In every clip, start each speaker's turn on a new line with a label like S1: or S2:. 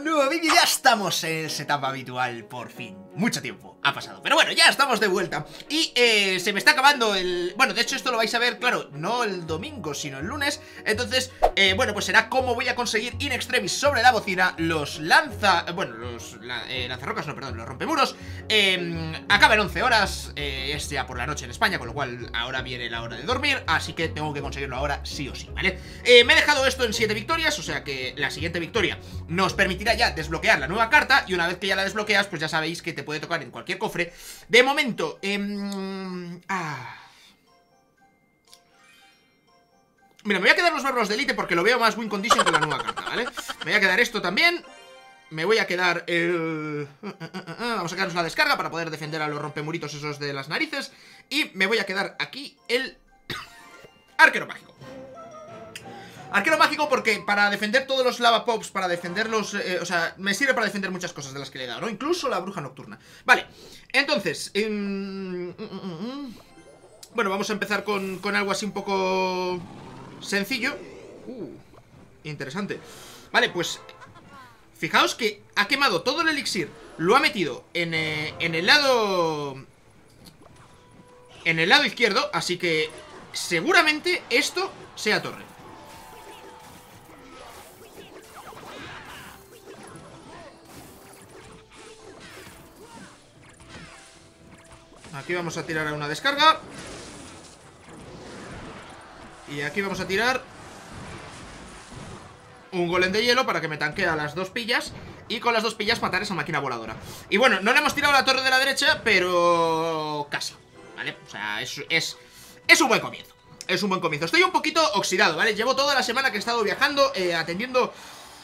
S1: nuevo vídeo, ya estamos en el setup habitual, por fin. Mucho tiempo ha pasado, pero bueno, ya estamos de vuelta. Y se me está acabando el... Bueno, de hecho esto lo vais a ver, claro, no el domingo, sino el lunes. Entonces, bueno, pues será cómo voy a conseguir in extremis sobre la bocina los lanzarrocas, no, perdón, los rompemuros. Acaba en 11 horas, es ya por la noche en España, con lo cual ahora viene la hora de dormir, así que tengo que conseguirlo ahora sí o sí, ¿vale? Me he dejado esto en 7 victorias, o sea que la siguiente victoria nos permitirá ya desbloquear la nueva carta. Y una vez que ya la desbloqueas, pues ya sabéis que te puede tocar en cualquier cofre. De momento, mira, me voy a quedar los bárbaros de élite porque lo veo más win condition que la nueva carta, ¿vale? Me voy a quedar esto también. Me voy a quedar el... Vamos a quedarnos la descarga para poder defender a los rompemuritos esos de las narices. Y me voy a quedar aquí el... arquero mágico. Arquero mágico porque para defender todos los lava pops, para defenderlos, o sea, me sirve para defender muchas cosas de las que le he dado, ¿no? Incluso la bruja nocturna. Vale, entonces, bueno, vamos a empezar con algo así un poco sencillo. Interesante. Vale, pues fijaos que ha quemado todo el elixir, lo ha metido en el lado... en el lado izquierdo, así que seguramente esto sea torre. Aquí vamos a tirar a una descarga. Y aquí vamos a tirar un golem de hielo para que me tanquee a las dos pillas. Y con las dos pillas matar esa máquina voladora. Y bueno, no le hemos tirado la torre de la derecha, pero casi, ¿vale? O sea, es un buen comienzo. Es un buen comienzo. Estoy un poquito oxidado, ¿vale? Llevo toda la semana que he estado viajando, atendiendo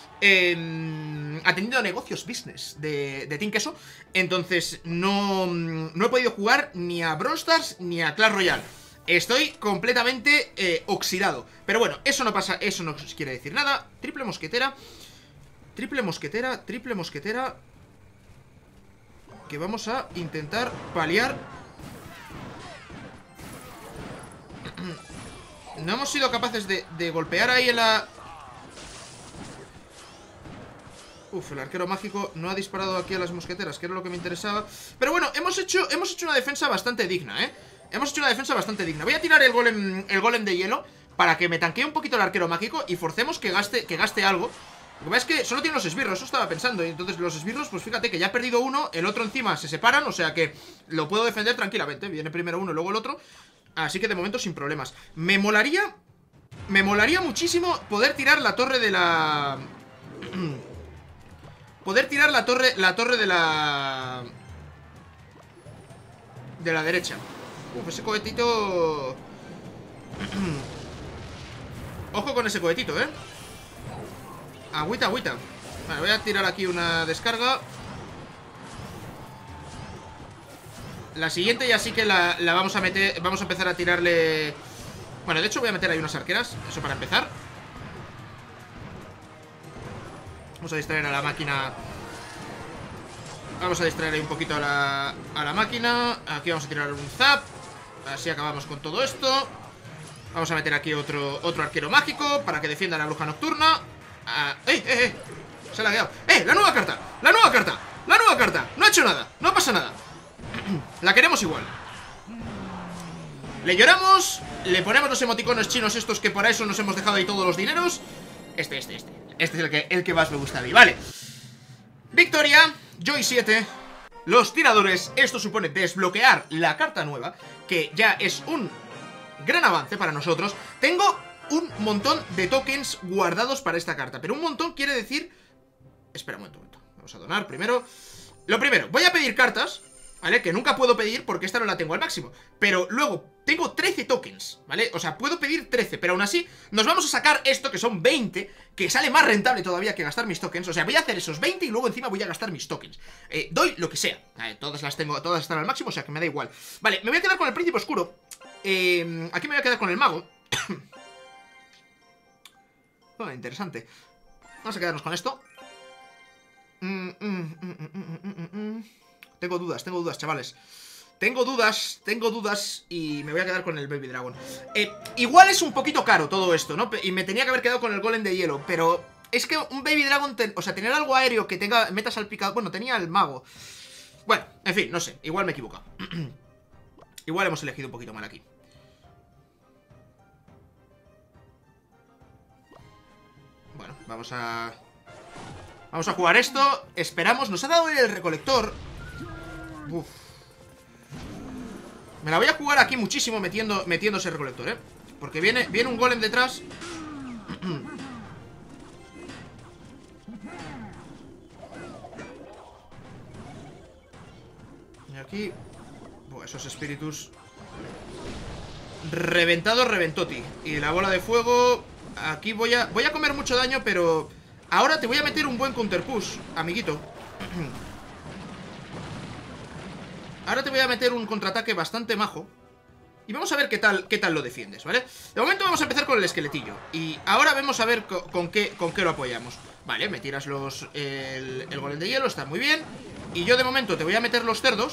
S1: negocios, business de Team Queso. Entonces no he podido jugar ni a Brawl Stars ni a Clash Royale. Estoy completamente oxidado. Pero bueno, eso no pasa, eso no quiere decir nada. Triple mosquetera. Triple mosquetera, triple mosquetera. Que vamos a intentar paliar. No hemos sido capaces de golpear ahí en la... el arquero mágico no ha disparado aquí a las mosqueteras, que era lo que me interesaba. Pero bueno, hemos hecho una defensa bastante digna, ¿eh? Hemos hecho una defensa bastante digna. Voy a tirar el golem de hielo para que me tanquee un poquito el arquero mágico y forcemos que gaste algo. Lo que pasa es que solo tiene los esbirros, eso estaba pensando. Y entonces los esbirros, pues fíjate que ya ha perdido uno, el otro encima se separan, o sea que lo puedo defender tranquilamente. Viene primero uno y luego el otro. Así que de momento sin problemas. Me molaría muchísimo poder tirar la torre de la... poder tirar la torre de la... de la derecha. Ese cohetito... Ojo con ese cohetito, Agüita, agüita. Vale, voy a tirar aquí una descarga. La siguiente ya sí que la vamos a meter. Vamos a empezar a tirarle... Bueno, de hecho voy a meter ahí unas arqueras. Eso para empezar. Vamos a distraer a la máquina. Vamos a distraer ahí un poquito a la máquina. Aquí vamos a tirar un zap. Así acabamos con todo esto. Vamos a meter aquí otro arquero mágico para que defienda a la bruja nocturna. Se la ha quedado. ¡La nueva carta! ¡La nueva carta! ¡La nueva carta! No ha hecho nada, no pasa nada. La queremos igual. Le lloramos. Le ponemos los emoticonos chinos estos que para eso nos hemos dejado ahí todos los dineros. Este es el que más me gusta a mí, vale. Victoria, Joy 7. Los tiradores, esto supone desbloquear la carta nueva, que ya es un gran avance para nosotros. Tengo un montón de tokens guardados para esta carta, pero un montón quiere decir... Espera un momento. Vamos a donar primero. Lo primero, voy a pedir cartas, ¿vale? Que nunca puedo pedir porque esta no la tengo al máximo. Pero luego tengo 13 tokens, ¿vale? O sea, puedo pedir 13, pero aún así nos vamos a sacar esto, que son 20, que sale más rentable todavía que gastar mis tokens. O sea, voy a hacer esos 20 y luego encima voy a gastar mis tokens. Doy lo que sea. Todas las tengo, todas están al máximo, o sea que me da igual. Vale, me voy a quedar con el príncipe oscuro. Aquí me voy a quedar con el mago. Interesante. Vamos a quedarnos con esto. Tengo dudas, chavales. Tengo dudas y me voy a quedar con el Baby Dragon. Igual es un poquito caro todo esto, ¿no? Y me tenía que haber quedado con el Golem de hielo, pero Es que un Baby Dragon, o sea, tener algo aéreo que tenga metas al picado. Bueno, tenía el mago. Bueno, en fin, no sé, igual me he equivocado. Igual hemos elegido un poquito mal aquí. Bueno, vamos a jugar esto. Esperamos, nos ha dado el recolector. Uf. Me la voy a jugar aquí muchísimo metiendo ese recolector, porque viene un golem detrás. Y aquí esos espíritus reventado, reventoti. Y la bola de fuego. Aquí voy a comer mucho daño, pero ahora te voy a meter un buen counterpush, amiguito. Ahora te voy a meter un contraataque bastante majo. Y vamos a ver qué tal lo defiendes, ¿vale? De momento vamos a empezar con el esqueletillo. Y ahora vamos a ver con qué lo apoyamos. Vale, me tiras el golem de hielo, está muy bien. Y yo de momento te voy a meter los cerdos.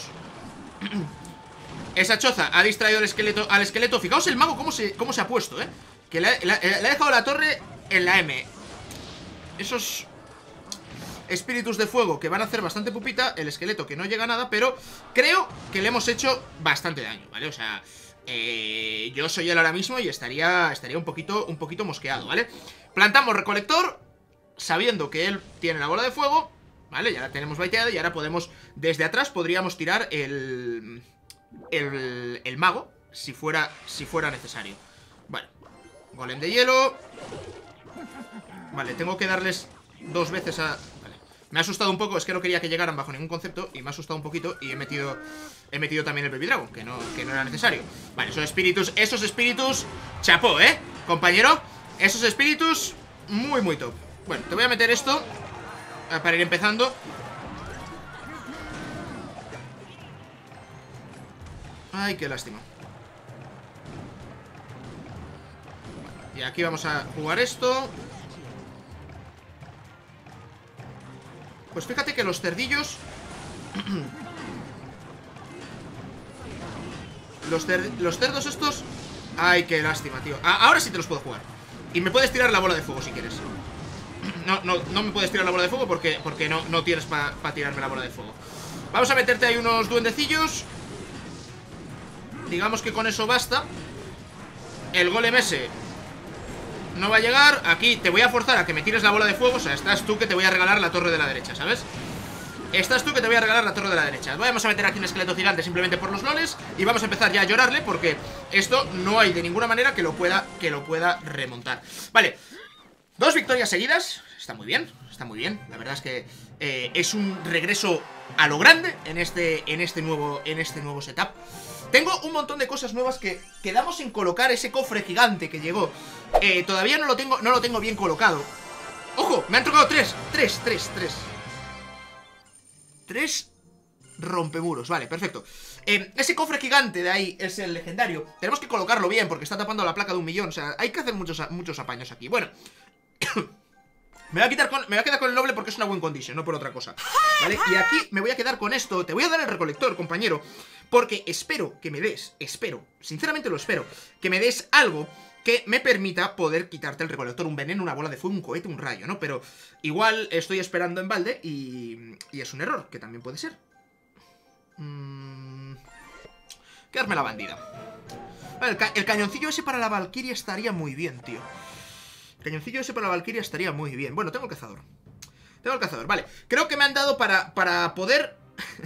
S1: Esa choza ha distraído al esqueleto. Fijaos el mago cómo se ha puesto, que le ha dejado la torre en la M. Esos espíritus de fuego que van a hacer bastante pupita. El esqueleto que no llega a nada, pero creo que le hemos hecho bastante daño, ¿vale? O sea, yo soy él ahora mismo y estaría un poquito mosqueado, ¿vale? Plantamos recolector, sabiendo que él tiene la bola de fuego, ¿vale? Ya la tenemos baiteada y ahora podemos, desde atrás podríamos tirar el mago, si fuera necesario. Vale, golem de hielo. Vale, tengo que darles 2 veces a... Vale. Me ha asustado un poco, es que no quería que llegaran bajo ningún concepto. Y me ha asustado un poquito y he metido también el Baby Dragon, que no era necesario. Vale, esos espíritus chapó, compañero. Esos espíritus muy, muy top. Bueno, te voy a meter esto para ir empezando. Ay, qué lástima. Y aquí vamos a jugar esto. Pues fíjate que los cerdillos... los cerdos estos... Ay, qué lástima, tío. Ahora sí te los puedo jugar. Y me puedes tirar la bola de fuego si quieres. No me puedes tirar la bola de fuego porque no tienes para tirarme la bola de fuego. Vamos a meterte ahí unos duendecillos. Digamos que con eso basta. El golem ese no va a llegar. Aquí te voy a forzar a que me tires la bola de fuego. O sea, estás tú que te voy a regalar la torre de la derecha, ¿sabes? Estás tú que te voy a regalar la torre de la derecha. Vamos a meter aquí un esqueleto gigante simplemente por los loles. Y vamos a empezar ya a llorarle porque esto no hay de ninguna manera que lo pueda remontar. Vale, 2 victorias seguidas. Está muy bien, la verdad es que es un regreso a lo grande en este nuevo setup. Tengo un montón de cosas nuevas que quedamos en colocar. Ese cofre gigante que llegó, todavía no lo tengo bien colocado. ¡Ojo! Me han tocado 3 rompemuros, vale, perfecto. Ese cofre gigante de ahí es el legendario. Tenemos que colocarlo bien porque está tapando la placa de 1.000.000. O sea, hay que hacer muchos apaños aquí. Bueno, me voy a quedar con el noble porque es una win condition, no por otra cosa, ¿vale? Y aquí me voy a quedar con esto. Te voy a dar el recolector, compañero, porque espero que me des, sinceramente lo espero, que me des algo que me permita poder quitarte el recolector. Un veneno, una bola de fuego, un cohete, un rayo, ¿no? Pero igual estoy esperando en balde y es un error, que también puede ser. Quedarme la bandida. Vale, el cañoncillo ese para la Valkyria estaría muy bien, tío. El cañoncillo ese para la Valkyria estaría muy bien. Bueno, tengo el cazador. Vale. Creo que me han dado para poder...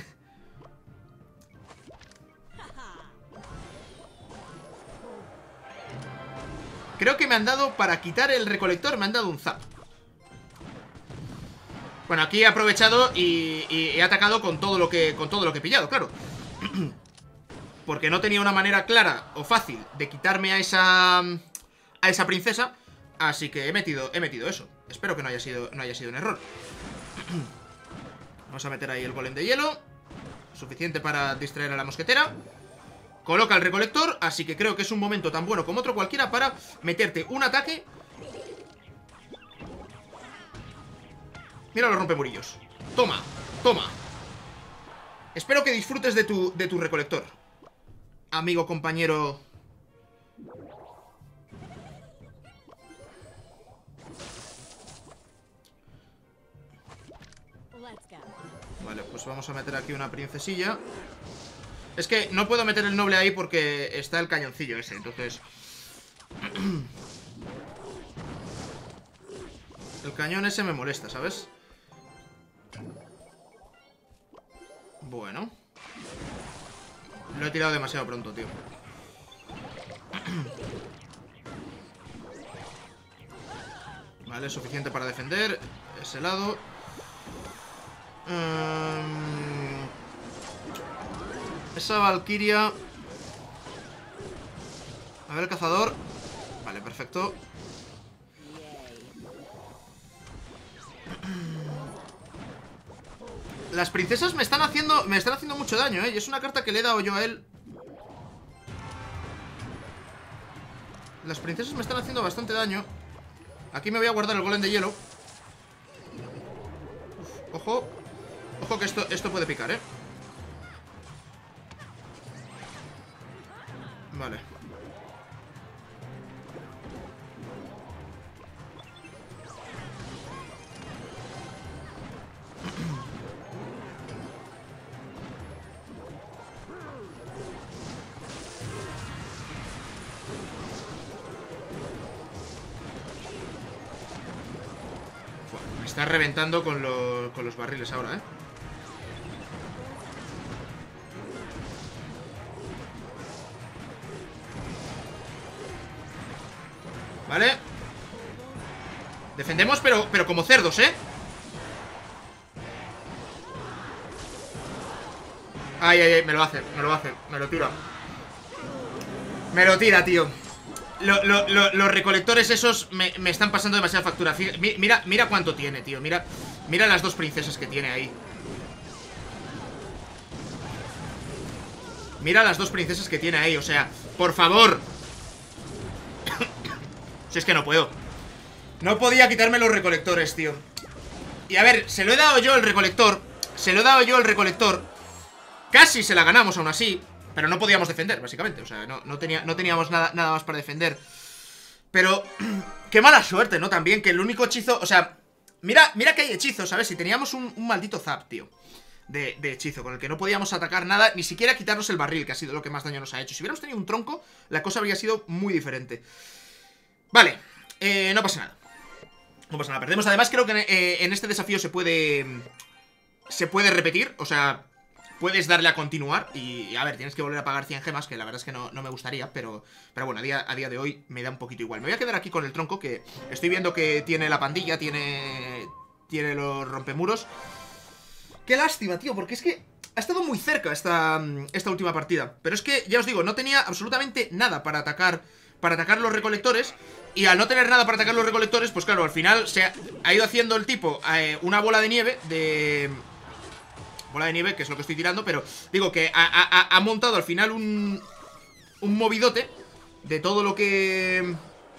S1: Creo que me han dado para quitar el recolector. Me han dado un zap. Bueno, aquí he aprovechado y he atacado con todo lo que he pillado, claro. Porque no tenía una manera clara o fácil de quitarme a esa princesa. Así que he metido eso. Espero que no haya sido un error. Vamos a meter ahí el golem de hielo. Suficiente para distraer a la mosquetera. Coloca el recolector, así que creo que es un momento tan bueno como otro cualquiera para meterte un ataque. Mira los rompemurillos. Toma. Espero que disfrutes de tu recolector, amigo, compañero. Vale, pues vamos a meter aquí una princesilla. Es que no puedo meter el noble ahí porque está el cañoncillo ese, entonces... El cañón ese me molesta, ¿sabes? Bueno. Lo he tirado demasiado pronto, tío. Vale, es suficiente para defender ese lado. Esa valquiria. A ver el cazador. Vale, perfecto. Las princesas me están haciendo mucho daño, ¿eh? Y es una carta que le he dado yo a él. Las princesas me están haciendo bastante daño. Aquí me voy a guardar el golem de hielo. Uf, ojo. Ojo que esto puede picar, ¿eh? Vale. Me está reventando con los barriles ahora, ¿eh? Vale. Defendemos, pero como cerdos, ¿eh? Ay, ay, ay, me lo hace, me lo tira. Me lo tira, tío. Los recolectores esos me están pasando demasiada factura. Mira cuánto tiene, tío. Mira las dos princesas que tiene ahí. Mira las dos princesas que tiene ahí, o sea, por favor. Si es que no puedo. No podía quitarme los recolectores, tío. Y a ver, se lo he dado yo el recolector. Casi se la ganamos aún así. Pero no podíamos defender, básicamente. O sea, no teníamos nada más para defender. Pero qué mala suerte, ¿no? También que el único hechizo... O sea, mira que hay hechizos, ¿sabes? Si teníamos un maldito zap, tío, de hechizo, con el que no podíamos atacar nada, ni siquiera quitarnos el barril, que ha sido lo que más daño nos ha hecho. Si hubiéramos tenido un tronco, la cosa habría sido muy diferente. Vale, no pasa nada. No pasa nada, perdemos. Además creo que en este desafío se puede repetir, o sea, puedes darle a continuar y a ver, tienes que volver a pagar 100 gemas, que la verdad es que no me gustaría, pero bueno, a día de hoy me da un poquito igual. Me voy a quedar aquí con el tronco, que estoy viendo que tiene la pandilla, tiene los rompemuros. Qué lástima, tío, porque es que ha estado muy cerca esta última partida. Pero es que, ya os digo, no tenía absolutamente nada para atacar los recolectores. Y al no tener nada para atacar los recolectores, pues claro, al final se ha ido haciendo el tipo una bola de nieve bola de nieve, que es lo que estoy tirando, pero digo que ha montado al final un movidote de todo lo que...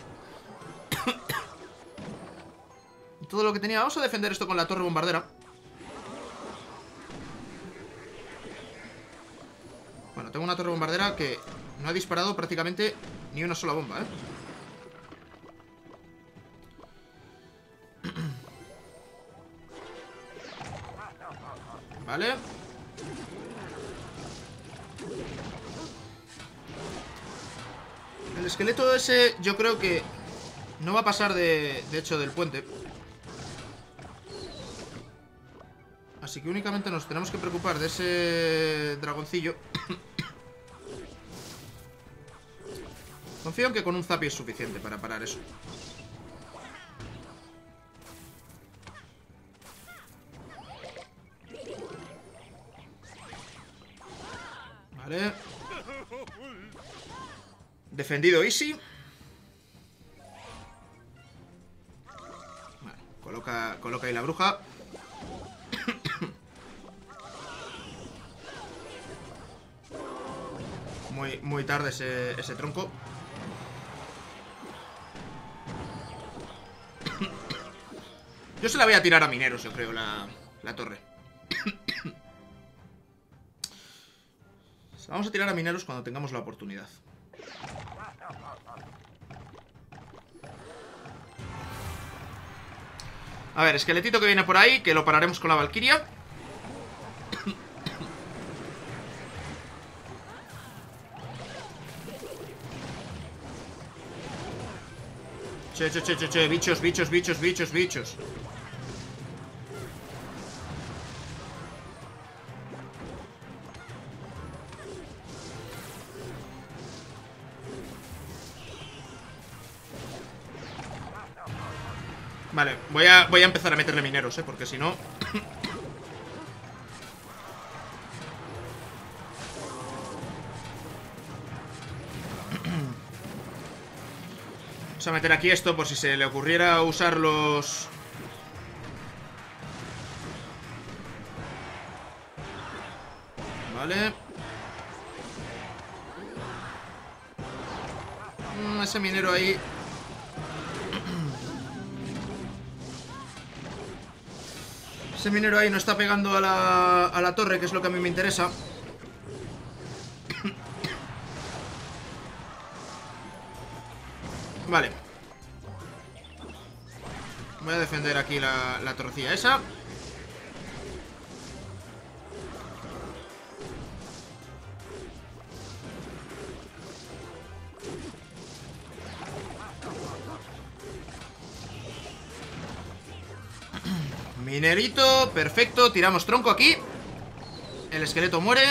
S1: todo lo que tenía. Vamos a defender esto con la torre bombardera. Bueno, tengo una torre bombardera que no ha disparado prácticamente ni una sola bomba, ¿eh? Vale. El esqueleto ese yo creo que no va a pasar de hecho del puente. Así que únicamente nos tenemos que preocupar de ese dragoncillo. Confío en que con un zapi es suficiente para parar eso. Vale. Defendido easy. Vale, coloca ahí la bruja. Muy tarde ese tronco. Yo se la voy a tirar a mineros, yo creo, la torre. Vamos a tirar a mineros cuando tengamos la oportunidad. A ver, esqueletito que viene por ahí, que lo pararemos con la Valquiria. Che, bichos. Vale, voy a empezar a meterle mineros, porque si no... Vamos a meter aquí esto por si se le ocurriera usar los... Vale. Ese minero ahí... Ese minero ahí no está pegando a la torre, que es lo que a mí me interesa. Vale. Voy a defender aquí la torrecilla esa. Minerito, perfecto. Tiramos tronco aquí. El esqueleto muere.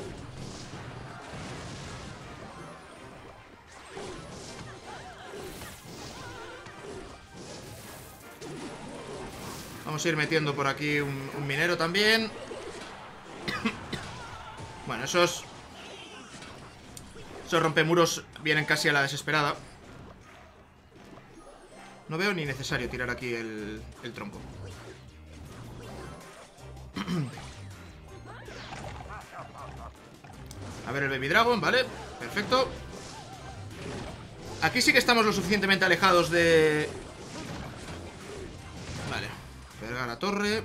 S1: Vamos a ir metiendo por aquí un minero también. Bueno, esos rompemuros vienen casi a la desesperada. No veo ni necesario tirar aquí el tronco. A ver el Baby Dragon, vale, perfecto. Aquí sí que estamos lo suficientemente alejados de... Vale, pega la torre.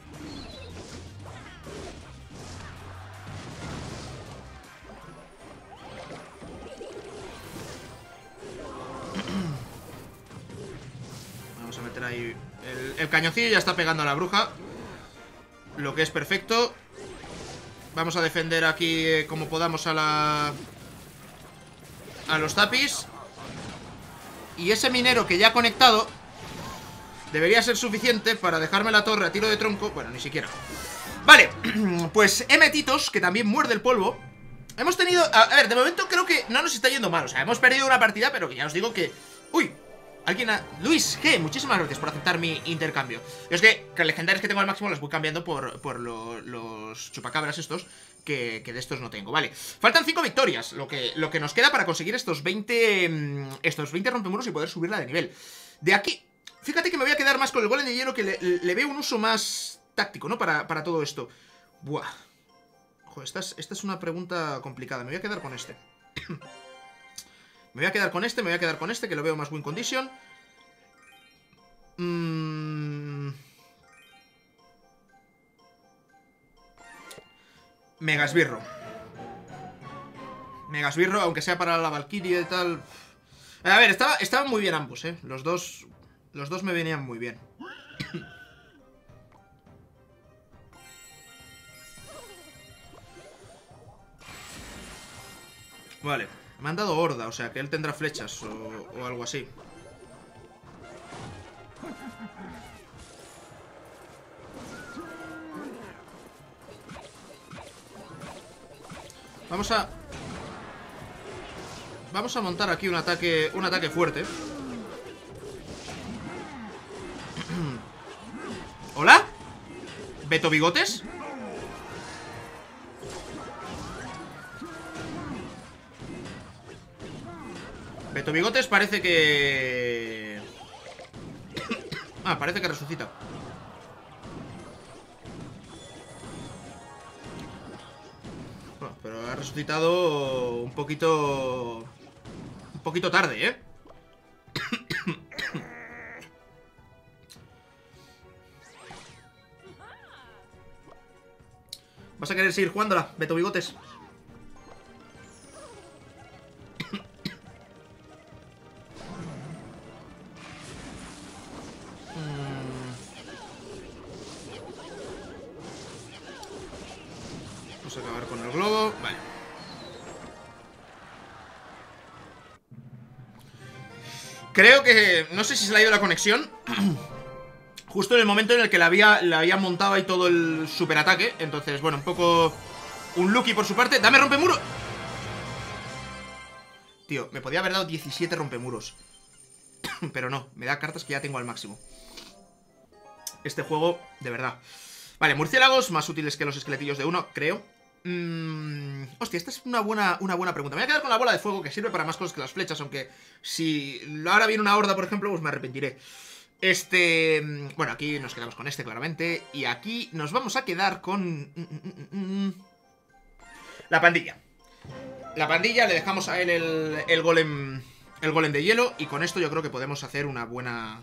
S1: Vamos a meter ahí el cañoncillo, ya está pegando a la bruja, lo que es perfecto. Vamos a defender aquí como podamos a los tapis. Y ese minero que ya ha conectado debería ser suficiente para dejarme la torre a tiro de tronco. Bueno, ni siquiera. Vale, pues Emetitos, que también muerde el polvo. Hemos tenido... A ver, de momento creo que no nos está yendo mal. O sea, hemos perdido una partida, pero que ya os digo que... ¡Uy! Alguien ha... Luis G, muchísimas gracias por aceptar mi intercambio. Yo es que legendarios que tengo al máximo los voy cambiando por los chupacabras estos, que de estos no tengo. Vale, faltan 5 victorias, lo que nos queda para conseguir estos 20 rompemuros y poder subirla de nivel. De aquí, fíjate que me voy a quedar más con el golem de hielo, que le veo un uso más táctico, ¿no? Para todo esto. Buah. Ojo, esta es una pregunta complicada. Me voy a quedar con este. Me voy a quedar con este, que lo veo más win condition. Megasbirro, aunque sea para la Valkyrie y tal. A ver, estaban muy bien ambos, Los dos me venían muy bien. Vale, me han dado horda, o sea que él tendrá flechas o algo así. Vamos a montar aquí un ataque fuerte. ¿Hola? ¿Beto Bigotes? Beto Bigotes parece que... parece que resucita. Bueno, pero ha resucitado un poquito tarde, ¿Vas a querer seguir jugándola, Beto Bigotes? Vamos a acabar con el globo. Vale. Creo que... No sé si se le ha ido la conexión. Justo en el momento en el que le había montado ahí todo el superataque. Entonces, bueno, un poco... Un lucky por su parte. ¡Dame rompemuro! Tío, me podía haber dado 17 rompemuros. Pero no, me da cartas que ya tengo al máximo. Este juego, de verdad. Vale, murciélagos, más útiles que los esqueletillos de uno, creo. Hostia, esta es una buena pregunta. Me voy a quedar con la bola de fuego, que sirve para más cosas que las flechas. Aunque si ahora viene una horda, por ejemplo, pues me arrepentiré. Bueno, aquí nos quedamos con este, claramente. Y aquí nos vamos a quedar con... La pandilla. La pandilla, le dejamos a él el golem... El golem de hielo. Y con esto yo creo que podemos hacer unas buenas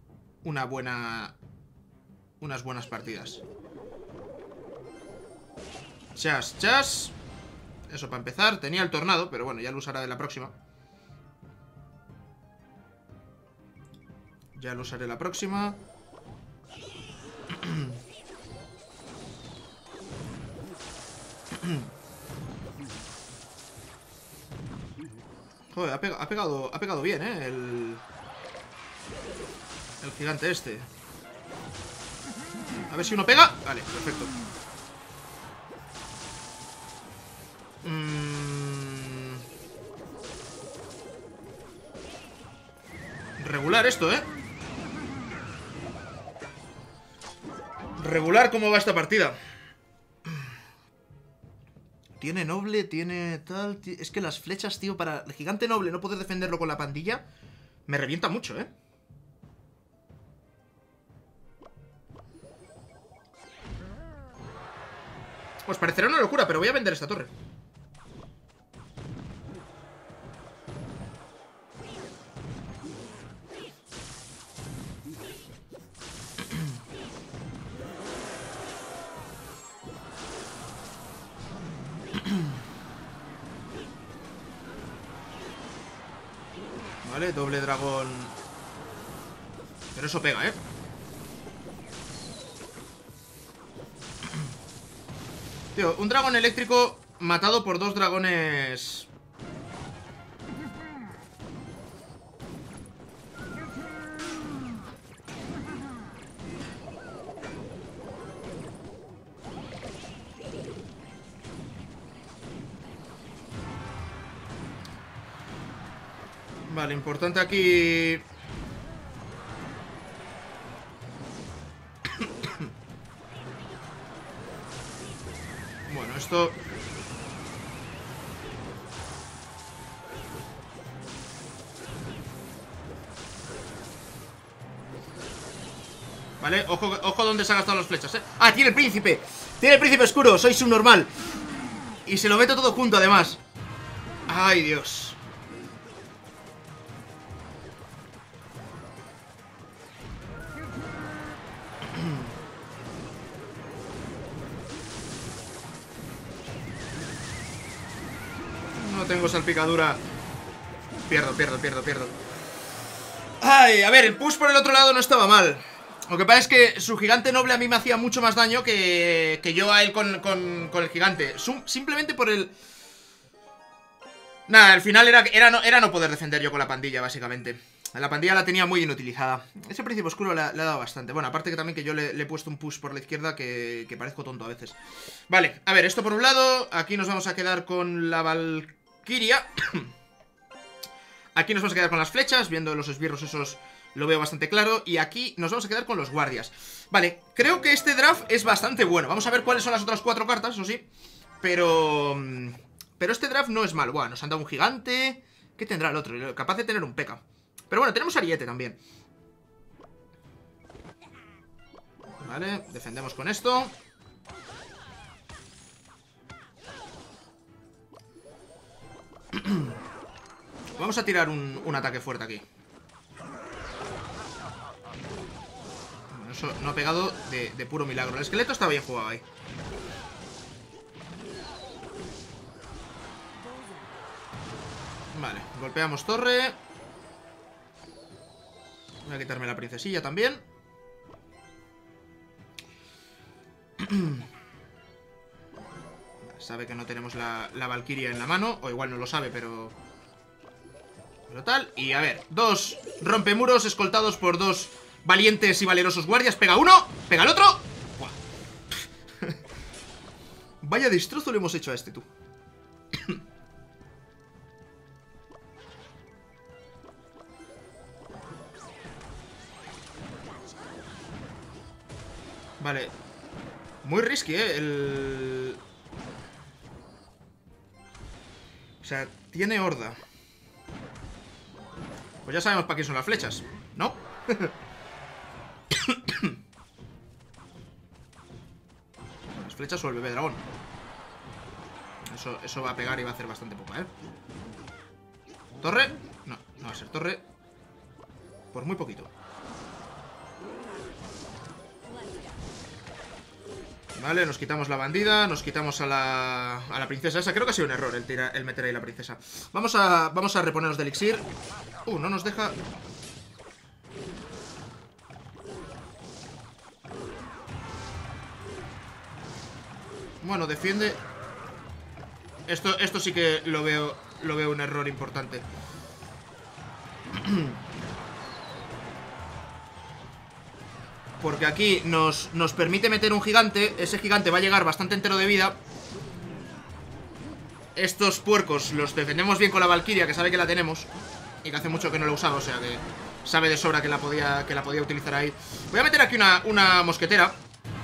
S1: partidas. Chas, chas. Eso para empezar. Tenía el tornado, pero bueno, ya lo usaré de la próxima. Ya lo usaré la próxima. Joder, ha pegado bien, el gigante este. A ver si uno pega. Vale, perfecto. Regular esto, Regular cómo va esta partida. Tiene noble, tiene tal... Es que las flechas, tío, para el gigante noble no poder defenderlo con la pandilla me revienta mucho, Pues parecerá una locura, pero voy a vender esta torre. Vale, doble dragón. Pero eso pega, Tío, un dragón eléctrico matado por dos dragones. Vale, importante aquí. Bueno, esto... Vale, ojo donde se ha gastado las flechas, Ah, tiene el príncipe. Tiene el príncipe oscuro, soy subnormal. Y se lo meto todo junto, además. Ay, Dios. No tengo salpicadura. Pierdo. Ay, a ver, el push por el otro lado no estaba mal. Lo que pasa es que su gigante noble a mí me hacía mucho más daño que yo a él con el gigante. Simplemente por el... Nada, al final era no poder defender yo con la pandilla, básicamente. La pandilla la tenía muy inutilizada. Ese príncipe oscuro le ha dado bastante. Bueno, aparte que también que yo le he puesto un push por la izquierda que parezco tonto a veces. Vale, a ver, esto por un lado. Aquí nos vamos a quedar con la Valkyria. Aquí nos vamos a quedar con las flechas. Viendo los esbirros esos lo veo bastante claro. Y aquí nos vamos a quedar con los guardias. Vale, creo que este draft es bastante bueno. Vamos a ver cuáles son las otras 4 cartas, eso sí. Pero este draft no es malo. Bueno, nos han dado un gigante. ¿Qué tendrá el otro? Capaz de tener un P.K. Pero bueno, tenemos ariete también. Vale, defendemos con esto. Vamos a tirar un ataque fuerte aquí. Bueno, eso no ha pegado de puro milagro. El esqueleto está bien jugado ahí. Vale, golpeamos torre. Voy a quitarme la princesilla también. Sabe que no tenemos la Valkyria en la mano. O igual no lo sabe, pero tal. Y a ver, 2 rompemuros escoltados por 2 valientes y valerosos guardias. Pega uno, pega el otro. Buah. Vaya destrozo le hemos hecho a este, tú. Vale. Muy risky, el... O sea, tiene horda. Pues ya sabemos para qué son las flechas, ¿no? Las flechas o el bebé dragón. Eso va a pegar y va a hacer bastante poco, ¿eh? ¿Torre? No, no va a ser torre. Por muy poquito. Vale, nos quitamos la bandida. Nos quitamos a la princesa esa. Creo que ha sido un error el meter ahí la princesa. Vamos a reponernos de elixir. No nos deja. Bueno, defiende. Esto sí que lo veo un error importante. Porque aquí nos permite meter un gigante. Ese gigante va a llegar bastante entero de vida. Estos puercos los defendemos bien con la Valkyria, que sabe que la tenemos y que hace mucho que no la usaba, o sea que sabe de sobra que la podía utilizar ahí. Voy a meter aquí una mosquetera.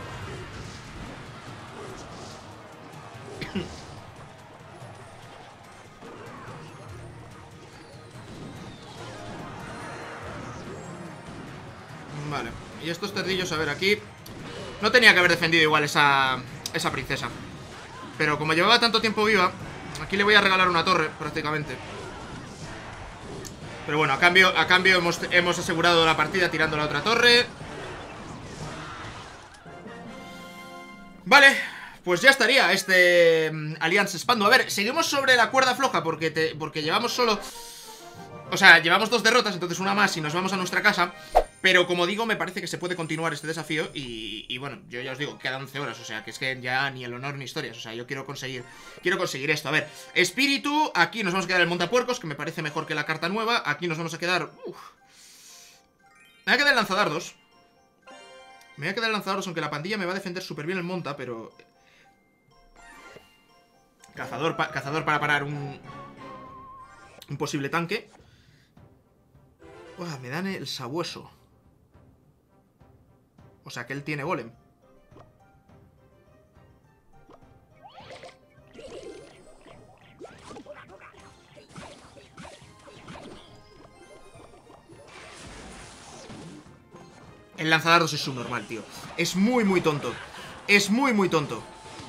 S1: Vale, y estos cerdillos, a ver, aquí no tenía que haber defendido igual esa princesa. Pero como llevaba tanto tiempo viva, aquí le voy a regalar una torre, prácticamente. Pero bueno, a cambio hemos asegurado la partida tirando la otra torre. Vale, pues ya estaría este Alliance Expando. A ver, seguimos sobre la cuerda floja porque llevamos solo... O sea, llevamos 2 derrotas, entonces una más y nos vamos a nuestra casa. Pero como digo, me parece que se puede continuar este desafío. Y bueno, yo ya os digo, quedan 11 horas. O sea, que es que ya ni el honor ni historias. O sea, yo quiero conseguir esto. A ver, espíritu. Aquí nos vamos a quedar el montapuercos, que me parece mejor que la carta nueva. Aquí nos vamos a quedar... Me voy a quedar el lanzadardos. Me voy a quedar el lanzadardos, aunque la pandilla me va a defender súper bien el monta, pero... Cazador para parar un posible tanque. Me dan el sabueso. O sea que él tiene golem. El lanzadardos es subnormal, tío. Es muy, muy tonto. Es muy, muy tonto.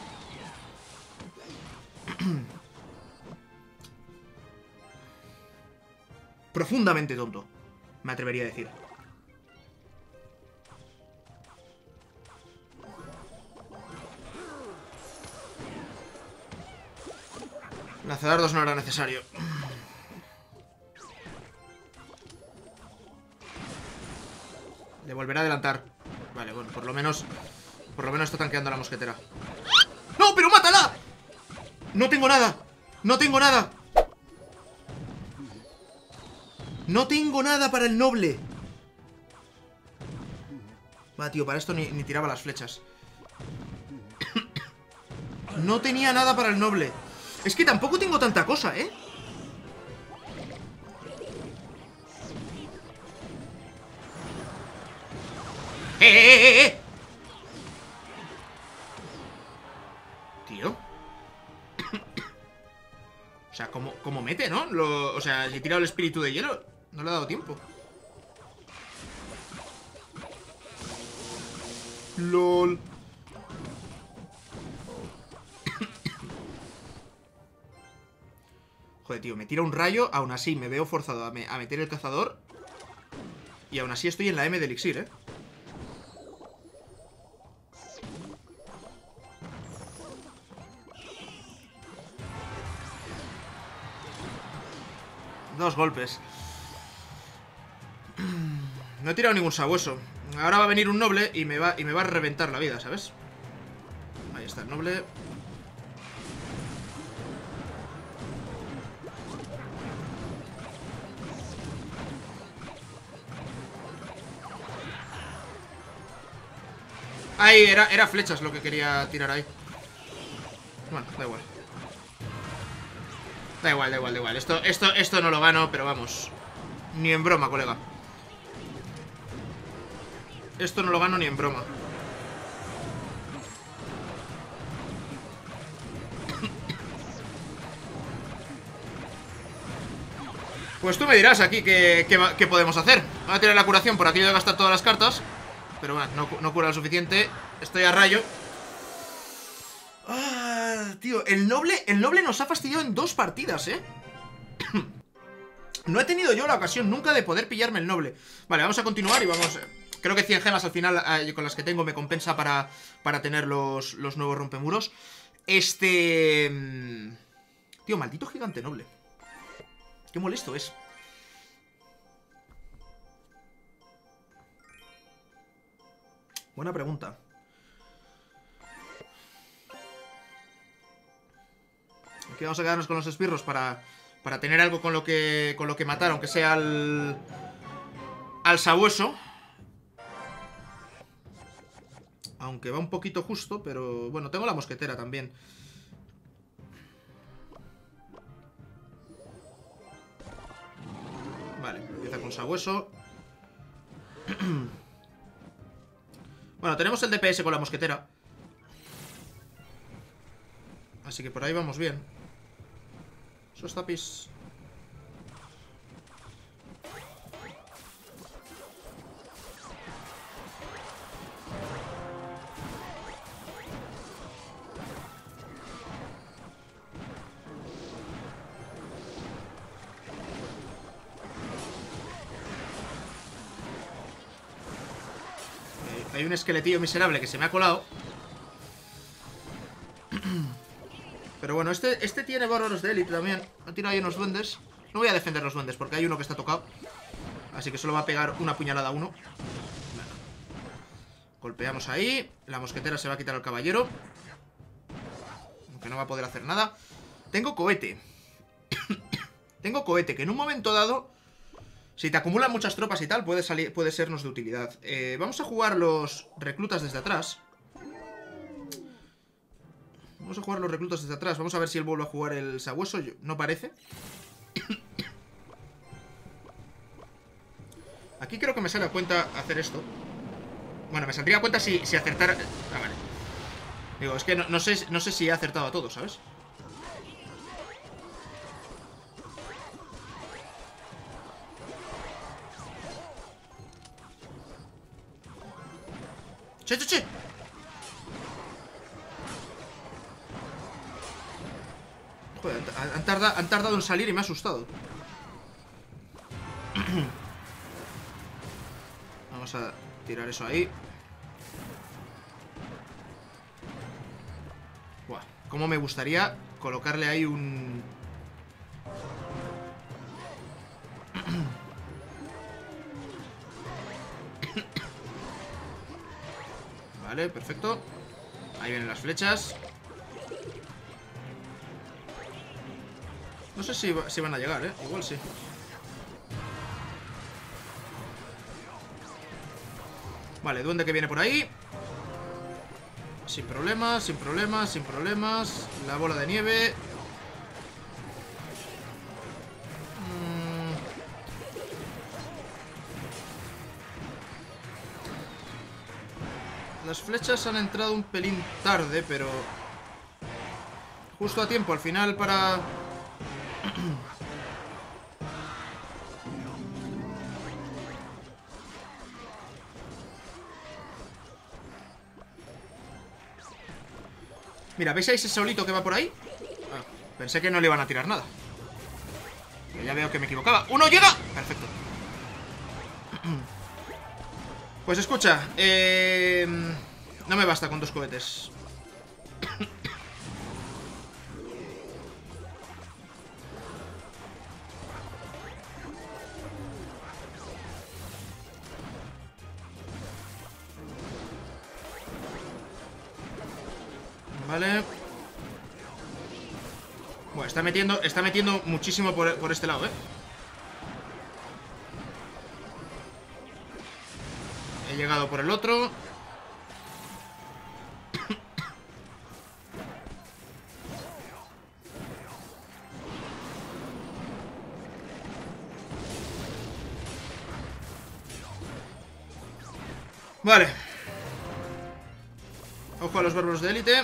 S1: Profundamente tonto, me atrevería a decir. Lanzadardos no era necesario. Le volverá a adelantar. Vale, bueno, por lo menos está tanqueando la mosquetera. ¡No, pero mátala! No tengo nada. No tengo nada. No tengo nada para el noble. Va, tío, para esto ni tiraba las flechas. No tenía nada para el noble. Es que tampoco tengo tanta cosa, ¿eh? ¡Eh! Tío. O sea, ¿cómo mete, no? O sea, le he tirado el espíritu de hielo. No le ha dado tiempo. LOL. Joder, tío, me tira un rayo. Aún así me veo forzado a meter el cazador. Y aún así estoy en la M de elixir, ¿eh? Dos golpes. No he tirado ningún sabueso. Ahora va a venir un noble y me va a reventar la vida, ¿sabes? Ahí está el noble. Ahí, era flechas lo que quería tirar ahí. Bueno, da igual. Da igual, da igual, da igual. Esto no lo gano, pero vamos. Ni en broma, colega. Esto no lo gano ni en broma. Pues tú me dirás aquí qué podemos hacer. Voy a tirar la curación por aquello de gastar todas las cartas. Pero bueno, no cura lo suficiente. Estoy a rayo. Ah, tío, el noble nos ha fastidiado en 2 partidas, ¿eh? No he tenido yo la ocasión nunca de poder pillarme el noble. Vale, vamos a continuar y vamos... Creo que 100 gemas al final con las que tengo me compensa para tener los nuevos rompemuros. Tío, maldito gigante noble. Qué molesto es. Buena pregunta. Aquí vamos a quedarnos con los esbirros para tener algo con lo que matar, aunque sea al sabueso. Aunque va un poquito justo, pero bueno, tengo la mosquetera también. Vale, empieza con sabueso. Bueno, tenemos el DPS con la mosquetera. Así que por ahí vamos bien. Esos tapis. Hay un esqueletillo miserable que se me ha colado. Pero bueno, este tiene bárbaros de élite también. Ha tirado ahí unos duendes. No voy a defender los duendes porque hay uno que está tocado. Así que solo va a pegar una puñalada a uno. Bueno. Golpeamos ahí. La mosquetera se va a quitar al caballero. Aunque no va a poder hacer nada. Tengo cohete. Tengo cohete que en un momento dado, si te acumulan muchas tropas y tal, puede sernos de utilidad. Vamos a jugar los reclutas desde atrás. Vamos a jugar los reclutas desde atrás. Vamos a ver si él vuelve a jugar el sabueso. No parece. Aquí creo que me sale a cuenta hacer esto. Bueno, me saldría a cuenta si acertara. Ah, vale. Digo, es que no sé si he acertado a todos, ¿sabes? ¡Che, che, che! Joder, han tardado en salir y me ha asustado. Vamos a tirar eso ahí. Buah, cómo me gustaría colocarle ahí un... Vale, perfecto. Ahí vienen las flechas. No sé si van a llegar, ¿eh? Igual sí. Vale, duende que viene por ahí. Sin problemas, sin problemas, sin problemas. La bola de nieve. Las flechas han entrado un pelín tarde, pero justo a tiempo al final para... Mira, ¿veis ahí ese solito que va por ahí? Ah, pensé que no le iban a tirar nada. Pero ya veo que me equivocaba. ¡Uno llega! Perfecto. Pues escucha, no me basta con 2 cohetes. Vale. Bueno, está metiendo muchísimo por este lado, ¿eh? He llegado por el otro. Vale. Ojo a los bárbaros de élite.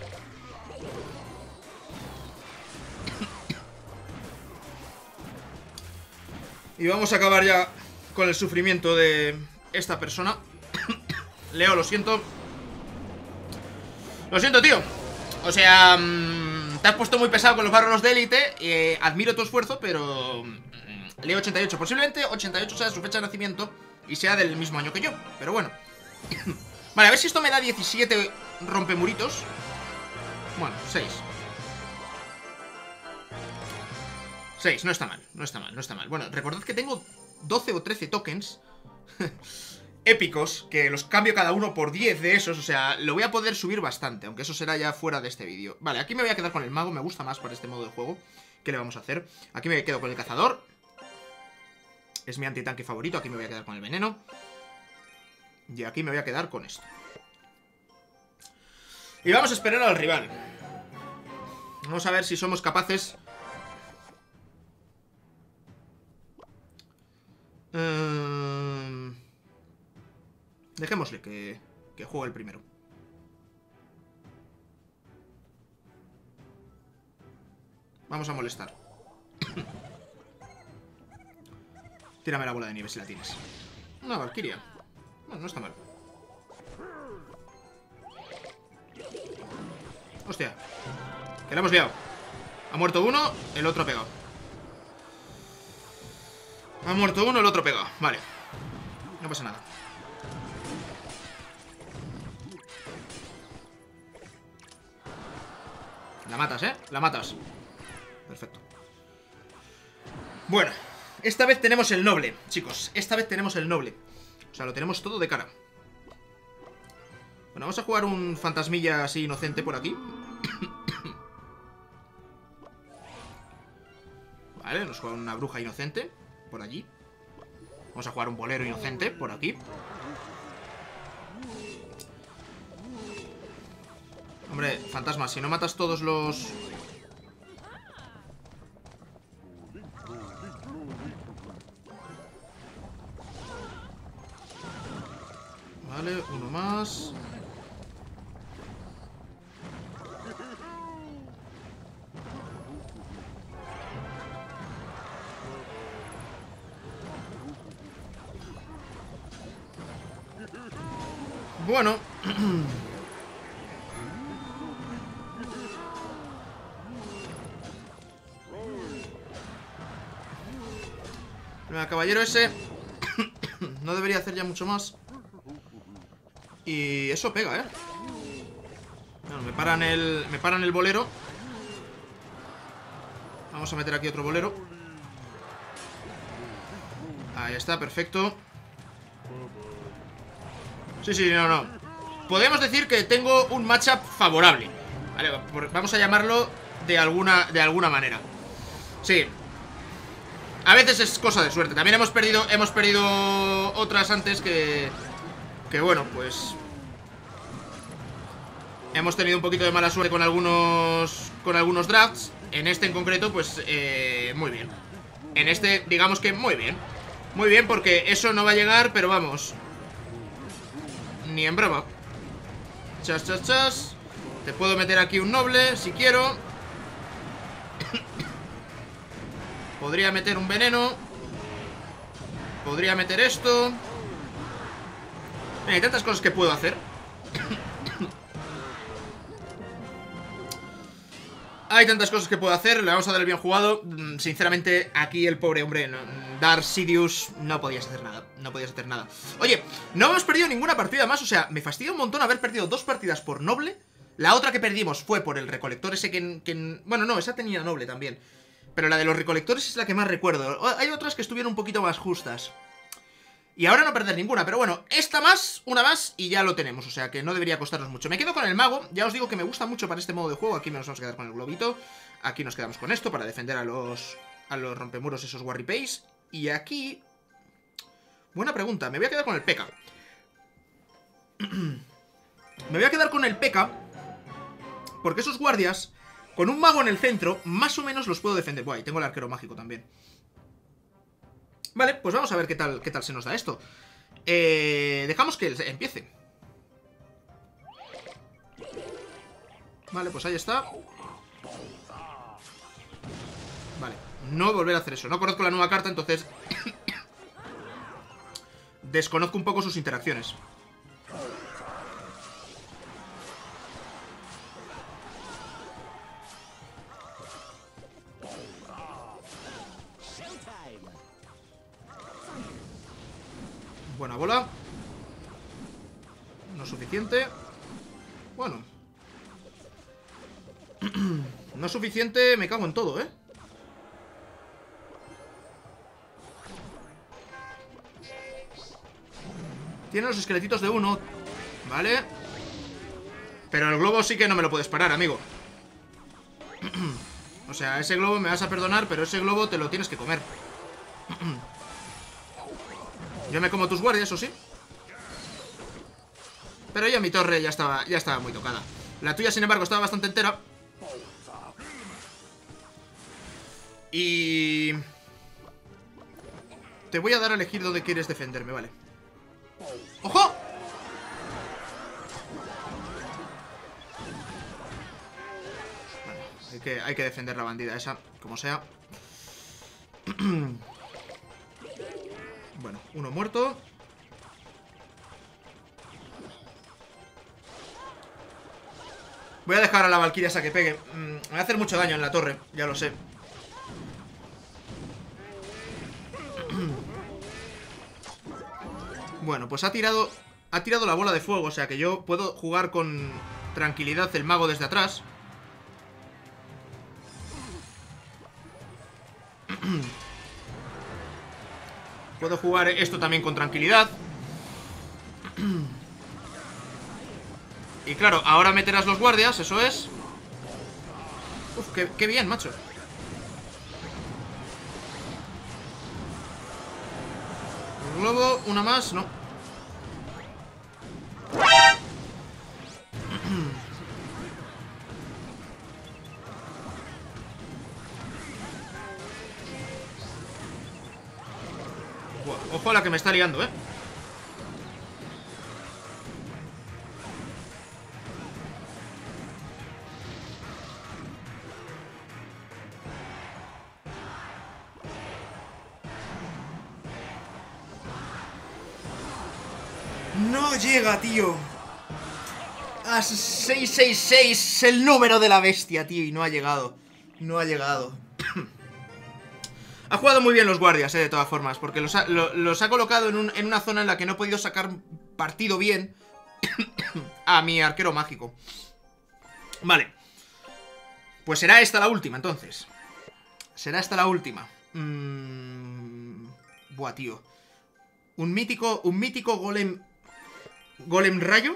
S1: Y vamos a acabar ya con el sufrimiento de esta persona. Leo, lo siento. Lo siento, tío. O sea, te has puesto muy pesado con los bárbaros de élite. Admiro tu esfuerzo, pero... Leo 88. Posiblemente 88 sea su fecha de nacimiento y sea del mismo año que yo. Pero bueno. Vale, a ver si esto me da 17 rompemuritos. Bueno, 6. 6, no está mal, no está mal, no está mal. Bueno, recordad que tengo 12 o 13 tokens épicos, que los cambio cada uno por 10 de esos. O sea, lo voy a poder subir bastante, aunque eso será ya fuera de este vídeo. Vale, aquí me voy a quedar con el mago, me gusta más para este modo de juego. ¿Qué le vamos a hacer? Aquí me quedo con el cazador. Es mi antitanque favorito, aquí me voy a quedar con el veneno. Y aquí me voy a quedar con esto. Y vamos a esperar al rival. Vamos a ver si somos capaces... Dejémosle que juegue el primero. Vamos a molestar. Tírame la bola de nieve si la tienes. Una valquiria. Bueno, no está mal. Hostia. Que la hemos liado. Ha muerto uno, el otro ha pegado. Ha muerto uno, el otro pegado. Vale. No pasa nada. La matas, ¿eh? La matas. Perfecto. Bueno, esta vez tenemos el noble, chicos. Esta vez tenemos el noble. O sea, lo tenemos todo de cara. Bueno, vamos a jugar un fantasmilla así inocente por aquí. Vale, nos juega una bruja inocente por allí. Vamos a jugar un bolero inocente por aquí. Hombre, fantasma, si no matas todos los... Vale, uno más. Bueno. El caballero ese no debería hacer ya mucho más. Y eso pega, ¿eh? Bueno, me paran el bolero. Vamos a meter aquí otro bolero. Ahí está, perfecto. Sí, sí, no. Podemos decir que tengo un matchup favorable. Vale, vamos a llamarlo de alguna manera. Sí. A veces es cosa de suerte. También hemos perdido otras antes que bueno, pues hemos tenido un poquito de mala suerte con algunos drafts. En este en concreto, pues muy bien. En este, digamos que muy bien. Muy bien, porque eso no va a llegar, pero vamos, ni en broma. Chas, chas, chas. Te puedo meter aquí un noble, si quiero. Podría meter un veneno. Podría meter esto. Hay tantas cosas que puedo hacer. Hay tantas cosas que puedo hacer. Le vamos a dar el bien jugado. Sinceramente, aquí el pobre hombre, Darth Sidious, no podías hacer nada. No podías hacer nada. Oye, no hemos perdido ninguna partida más. O sea, me fastidia un montón haber perdido 2 partidas por noble. La otra que perdimos fue por el recolector ese que... Bueno, no, esa tenía noble también. Pero la de los recolectores es la que más recuerdo. Hay otras que estuvieron un poquito más justas. Y ahora no perder ninguna, pero bueno, esta más, una más y ya lo tenemos, o sea que no debería costarnos mucho. Me quedo con el mago, ya os digo que me gusta mucho para este modo de juego. Aquí nos vamos a quedar con el globito. Aquí nos quedamos con esto para defender a los rompemuros, esos warripays. Y aquí... Buena pregunta, me voy a quedar con el P.E.K.K.A. Me voy a quedar con el P.E.K.K.A. porque esos guardias, con un mago en el centro, más o menos los puedo defender. Buah, y tengo el arquero mágico también. Vale, pues vamos a ver qué tal se nos da esto. Dejamos que empiece. Vale, pues ahí está. Vale, no volver a hacer eso. No conozco la nueva carta, entonces desconozco un poco sus interacciones. Buena bola. No es suficiente. Bueno. No es suficiente, me cago en todo, ¿eh? Tiene los esqueletitos de uno. Vale. Pero el globo sí que no me lo puedes parar, amigo. O sea, ese globo me vas a perdonar, pero ese globo te lo tienes que comer. Yo me como tus guardias, eso sí. Pero ya mi torre ya estaba muy tocada. La tuya, sin embargo, estaba bastante entera. Y... te voy a dar a elegir dónde quieres defenderme, vale. ¡Ojo! Bueno, hay que defender la bandida esa, como sea. Bueno, uno muerto. Voy a dejar a la Valkyria esa que pegue. Me va a hacer mucho daño en la torre, ya lo sé. Bueno, pues ha tirado la bola de fuego, o sea que yo puedo jugar con tranquilidad el mago desde atrás. Puedo jugar esto también con tranquilidad. Y claro, ahora meterás los guardias, eso es. Uf, qué bien, macho. El globo, una más, no. Ojo a la que me está liando, ¿eh? No llega, tío. A 666, el número de la bestia, tío. Y no ha llegado. No ha llegado. Ha jugado muy bien los guardias, de todas formas. Porque los ha colocado en una zona en la que no he podido sacar partido bien a mi arquero mágico. Vale. Pues será esta la última, entonces. Será esta la última. Buah, tío. Un mítico golem... golem rayo.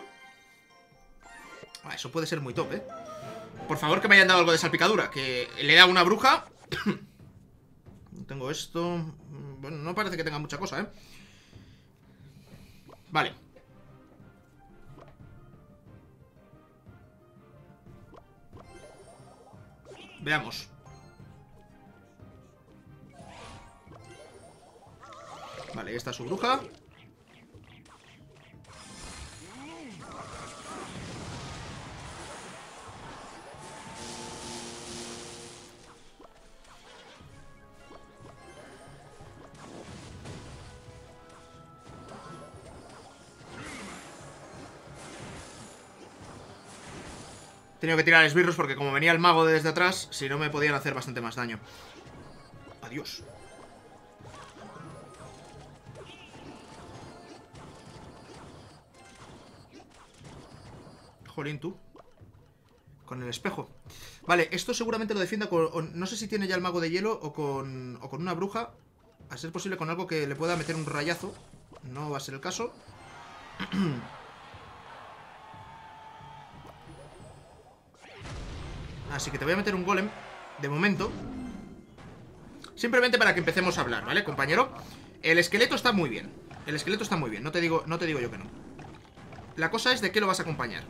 S1: Eso puede ser muy top, ¿eh? Por favor, que me hayan dado algo de salpicadura. Que le da una bruja. Tengo esto. Bueno, no parece que tenga mucha cosa, ¿eh? Vale. Veamos. Vale, ahí está su bruja. He tenido que tirar esbirros porque como venía el mago desde atrás, si no me podían hacer bastante más daño. Adiós. Jolín, tú. Con el espejo. Vale, esto seguramente lo defienda con... no sé si tiene ya el mago de hielo o con una bruja. A ser posible con algo que le pueda meter un rayazo. No va a ser el caso. Así que te voy a meter un golem. De momento. Simplemente para que empecemos a hablar, ¿vale, compañero? El esqueleto está muy bien. El esqueleto está muy bien, no te digo yo que no. La cosa es de qué lo vas a acompañar.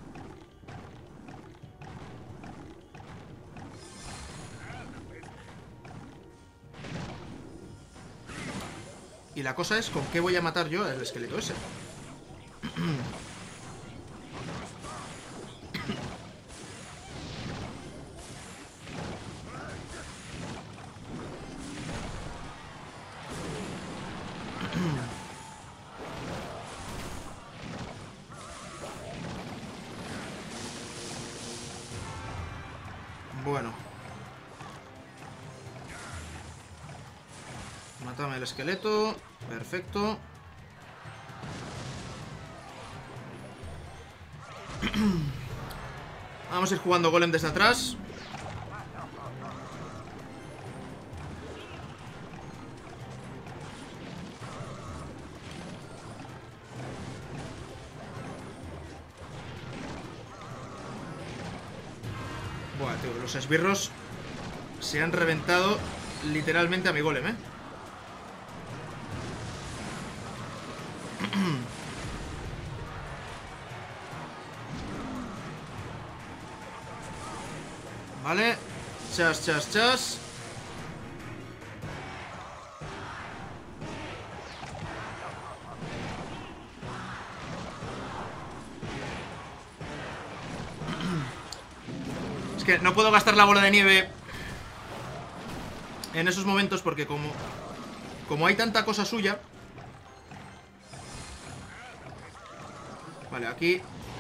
S1: Y la cosa es con qué voy a matar yo al esqueleto ese. Bueno. Mátame el esqueleto. Perfecto. Vamos a ir jugando golem desde atrás. Buah, tío, los esbirros se han reventado literalmente a mi golem, ¿eh? Vale. Chas, chas, chas. Es que no puedo gastar la bola de nieve en esos momentos porque como hay tanta cosa suya. Vale, aquí.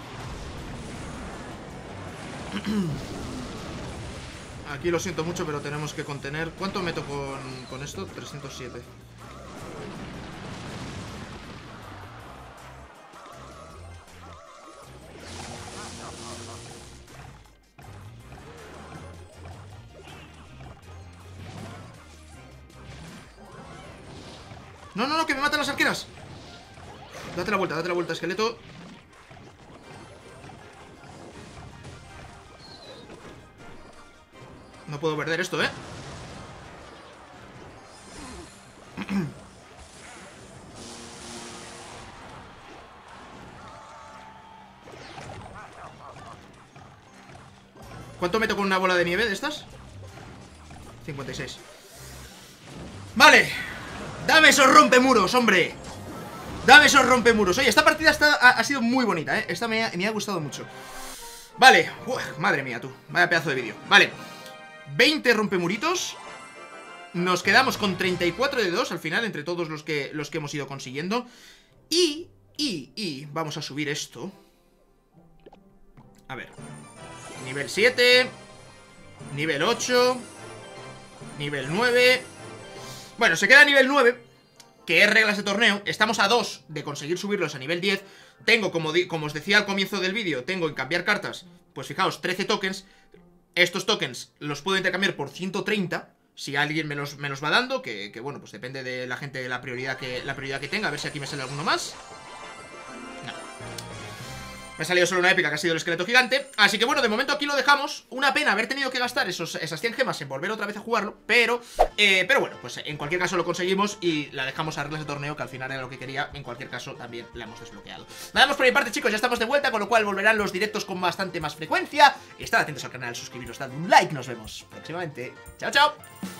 S1: Aquí lo siento mucho, pero tenemos que contener. ¿Cuánto meto con esto? 307. No, no, no, que me matan las arqueras. Date la vuelta, esqueleto. No puedo perder esto, ¿eh? ¿Cuánto meto con una bola de nieve de estas? 56. Vale. Dame esos rompemuros, hombre. Dame esos rompemuros. Oye, esta partida ha sido muy bonita, ¿eh? Esta me ha gustado mucho. Vale. Uf, madre mía, tú. Vaya pedazo de vídeo. Vale. 20 rompemuritos. Nos quedamos con 34 de 2 al final, entre todos los que hemos ido consiguiendo. Y vamos a subir esto. A ver. Nivel 7. Nivel 8. Nivel 9. Bueno, se queda a nivel 9, que es reglas de torneo. Estamos a 2 de conseguir subirlos a nivel 10. Tengo, como os decía al comienzo del vídeo, tengo en cambiar cartas, pues fijaos, 13 tokens. Estos tokens los puedo intercambiar por 130 si alguien me los va dando, que bueno, pues depende de la gente, la prioridad que tenga. A ver si aquí me sale alguno más. No. Me ha salido solo una épica, que ha sido el esqueleto gigante. Así que bueno, de momento aquí lo dejamos. Una pena haber tenido que gastar esas 100 gemas en volver otra vez a jugarlo, pero bueno, pues en cualquier caso lo conseguimos y la dejamos a reglas de torneo, que al final era lo que quería. En cualquier caso también la hemos desbloqueado. Nada más por mi parte, chicos, ya estamos de vuelta, con lo cual volverán los directos con bastante más frecuencia. Estad atentos al canal, suscribiros, dadle un like, nos vemos próximamente. Chao, chao.